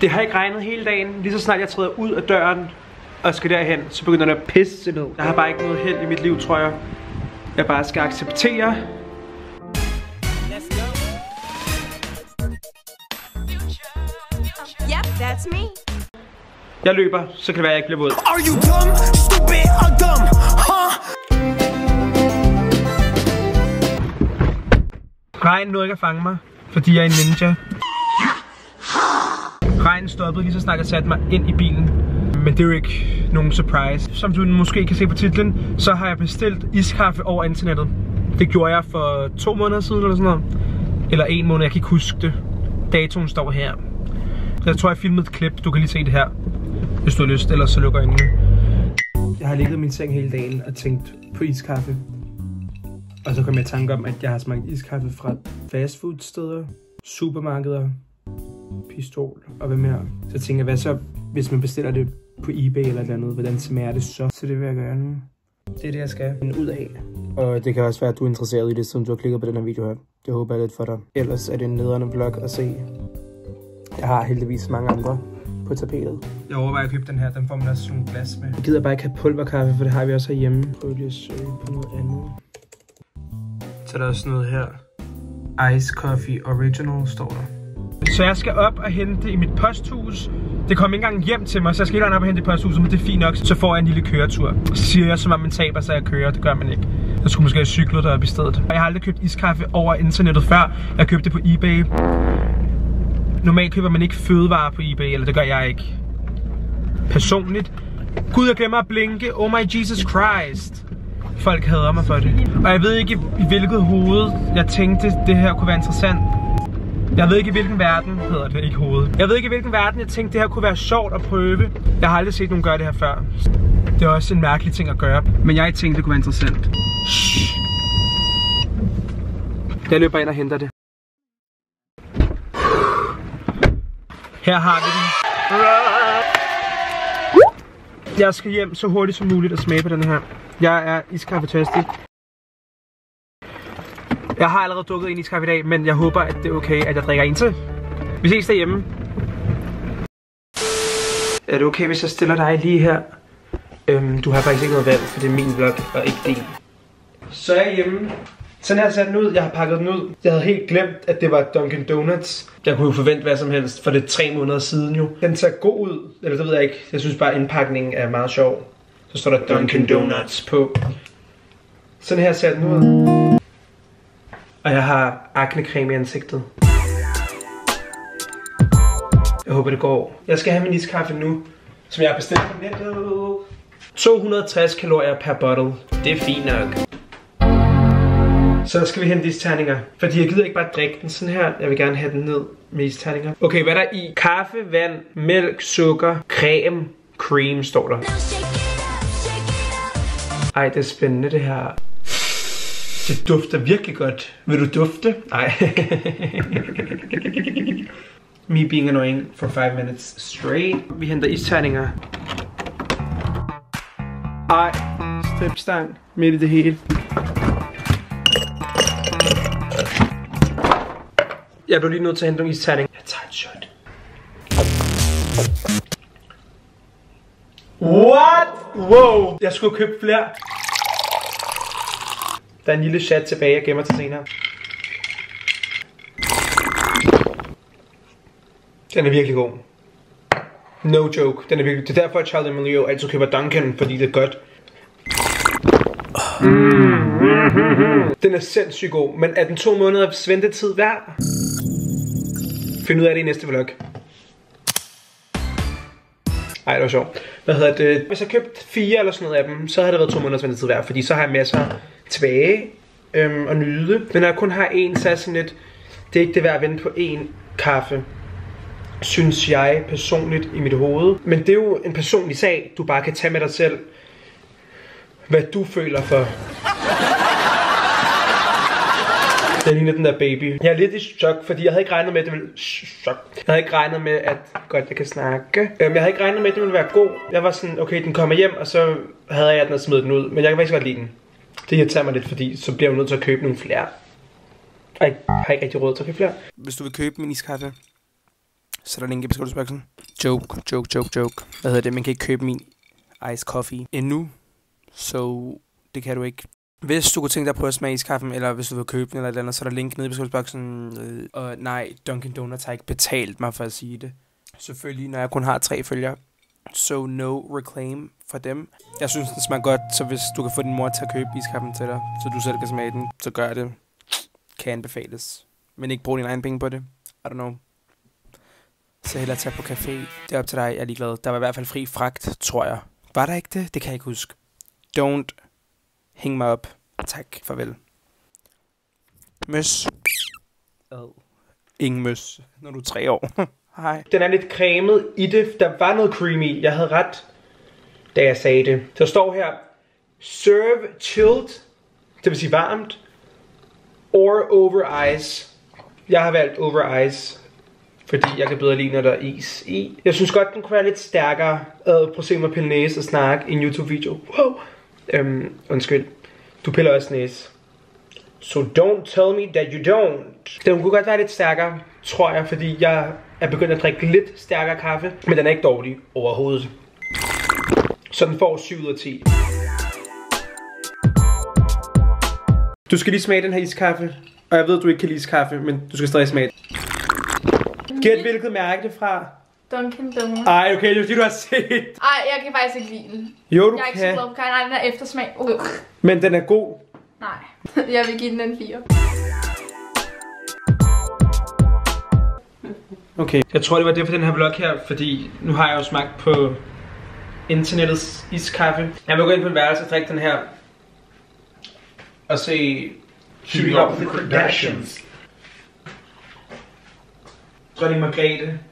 Det har ikke regnet hele dagen. Lige så snart jeg træder ud af døren og skal derhen, så begynder det at pisse ned. Jeg har bare ikke noget held i mit liv, tror jeg. Jeg bare skal acceptere. Yep, that's me. Jeg løber, så kan det være, at jeg ikke bliver våd. Are you dumb, stupid or dumb, huh? Regn nåede ikke at fange mig, fordi jeg er en ninja. Regnen stoppede lige så snart jeg satte mig ind i bilen. Men det er jo ikke nogen surprise. Som du måske kan se på titlen, så har jeg bestilt iskaffe over internettet. Det gjorde jeg for 2 måneder siden eller sådan noget. Eller 1 måned, jeg kan ikke huske det. Datoen står her. Jeg tror, jeg filmede et klip. Du kan lige se det her, hvis du har lyst, ellers så lukker jeg øjnene. Jeg har ligget i min seng hele dagen og tænkt på iskaffe. Og så kom jeg i tanke om, at jeg har smagt iskaffe fra fastfoodsteder, supermarkeder, pistol og hvad mere. Så tænker jeg, hvad så, hvis man bestiller det på eBay eller et eller andet, hvordan smager det så? Så det vil jeg gøre nu. Det er det, jeg skal finde ud af. Og det kan også være, at du er interesseret i det, siden du har klikket på den her video her. Det håber jeg lidt for dig. Ellers er det en nederne vlog at se. Jeg har heldigvis mange andre på tapetet. Jeg overvejer at købe den her, den får man også sådan en glas med. Jeg gider bare ikke have pulverkaffe, for det har vi også herhjemme. Prøv lige at søge på noget andet. Så der er også noget her. Ice Coffee Original står der. Så jeg skal op og hente i mit posthus. Det kom ikke engang hjem til mig, så jeg skal helt op og hente i posthuset, men det er fint nok. Så får jeg en lille køretur. Så siger jeg, som om man taber, så jeg kører. Det gør man ikke. Jeg skulle måske have cyklet derop i stedet. Jeg har aldrig købt iskaffe over internettet før. Jeg købte det på eBay. Normalt køber man ikke fødevarer på eBay, eller det gør jeg ikke. Personligt. Gud, jeg glemmer at blinke. Oh my Jesus Christ. Folk hader mig for det. Og jeg ved ikke i hvilket hoved jeg tænkte, det her kunne være interessant. Jeg ved ikke i hvilken verden, hedder det ikke hovedet. Jeg ved ikke i hvilken verden jeg tænkte, det her kunne være sjovt at prøve. Jeg har aldrig set nogen gøre det her før. Det er også en mærkelig ting at gøre. Men jeg tænkte, det kunne være interessant. Shh. Jeg løber ind og henter det. Her har vi den. Jeg skal hjem så hurtigt som muligt og smage på den her. Jeg er iskaffetørstig. Jeg har allerede drukket en iskaffe i dag, men jeg håber, at det er okay, at jeg drikker en til. Vi ses derhjemme. Er det okay, hvis jeg stiller dig lige her? Du har faktisk ikke noget valg, for det er min vlog og ikke din. Så er jeg hjemme. Sådan her ser den ud. Jeg har pakket den ud. Jeg havde helt glemt, at det var Dunkin' Donuts. Jeg kunne jo forvente hvad som helst, for det er 3 måneder siden jo. Den ser god ud. Eller det ved jeg ikke. Jeg synes bare, indpakningen er meget sjov. Så står der Dunkin' Donuts på. Sådan her ser den ud. Og jeg har aknecreme i ansigtet. Jeg håber det går. Jeg skal have min iskaffe nu, som jeg har bestilt på nettet. 260 kalorier per bottle. Det er fint nok. Så skal vi hente isterninger. Fordi jeg gider ikke bare drikke den sådan her. Jeg vil gerne have den ned med isterninger. Okay, hvad er der i? Kaffe, vand, mælk, sukker, creme, cream står der. Ej, det er spændende det her. Det dufter virkelig godt. Vil du dufte? Nej. Me being annoying for 5 minutes straight. Vi henter isterninger. Ej, stripstang midt i det hele. Jeg blev lige nødt til at hente nogle isterning. Jeg tager et shot. What? Wow. Jeg skulle købe flere. Der er en lille chat tilbage, jeg gemmer til senere. Den er virkelig god. No joke, den er virkelig. Det er derfor, at Charli D'aMelio altid køber Dunkin', fordi det er godt. Den er sindssygt god, men er den 2 måneders ventetid værd? Find ud af det i næste vlog. Ej, det var sjovt. Hvad hedder det? Hvis jeg købte 4 eller sådan noget af dem, så havde det været 2 måneders ventetid værd, fordi så har jeg masser tilbage og nyde. Men når jeg kun har en, så er sådan lidt, det er ikke det værd at vente på en kaffe, synes jeg personligt i mit hoved. Men det er jo en personlig sag, du bare kan tage med dig selv, hvad du føler for. Det ligner den der baby. Jeg er lidt i chok, fordi jeg havde ikke regnet med, at det ville... Jeg havde ikke regnet med, at... Godt, jeg kan snakke. Jeg havde ikke regnet med, at det ville være god. Jeg var sådan, okay, den kommer hjem, og så havde jeg den og smidt den ud. Men jeg kan faktisk godt lide den. Det irriterer mig lidt, fordi så bliver jeg nødt til at købe nogle flere. Jeg har ikke rigtig råd til at købe flere. Hvis du vil købe min iskaffe, Så der er link i beskrivelsesboksen. Joke. Hvad hedder det? Man kan ikke købe min ice coffee endnu. Så det kan du ikke. Hvis du kunne tænke dig på at smage iskaffen, eller hvis du vil købe den eller et eller andet, så er der link nede i beskrivelsesboksen. Og nej, Dunkin' Donuts har ikke betalt mig for at sige det. Selvfølgelig, når jeg kun har 3 følgere. So no reclaim for dem. Jeg synes, den smager godt, så hvis du kan få din mor til at købe iskaffen til dig, så du selv kan smage den, så gør det. Kan anbefales. Men ikke bruge dine egne penge på det. I don't know. Så hellere tage på café. Det er op til dig, jeg er ligeglad. Der var i hvert fald fri fragt, tror jeg. Var der ikke det? Det kan jeg ikke huske. Don't hænge mig op. Tak, farvel. Møs. Ingen møs, når du er 3 år. Hej. Den er lidt cremet i det. Der var noget creamy. Jeg havde ret, da jeg sagde det. Der står her, serve chilled, det vil sige varmt, or over ice. Jeg har valgt over ice, fordi jeg kan bedre lide, når der er is i. Jeg synes godt, den kunne være lidt stærkere. Prøv at se mig pille næse og snakke i en YouTube-video. Wow. Undskyld. Du piller også næse. So don't tell me that you don't. Den kunne godt være lidt stærkere, tror jeg, fordi jeg er begyndt at drikke lidt stærkere kaffe. Men den er ikke dårlig overhovedet. Så den får 7 ud af 10. Du skal lige smage den her iskaffe. Og jeg ved, at du ikke kan lide iskaffe, men du skal stadig smage det. Gæt hvilket mærke det fra? Dunkin' Donuts. Ej, okay, det er fordi, du har set. Ej, jeg kan faktisk ikke lide den. Jo, du jeg er ikke kan. så glad på kajen. Nej, den er eftersmag. Men den er god. Nej, jeg vil give den en 4. Okay. Jeg tror, det var det for den her vlog her, fordi nu har jeg jo smagt på internettets iskaffe. Jeg vil gå ind på en værelse og drikke den her. Og se Keeping Up with the Kardashians. Dronning Margrethe.